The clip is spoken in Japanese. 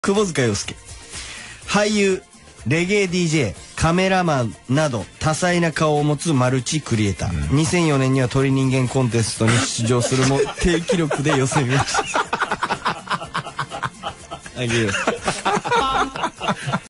窪塚洋介。俳優、レゲエ DJ、カメラマンなど多彩な顔を持つマルチクリエイター。2004年には鳥人間コンテストに出場するも低記録で予選落ち。あげよう。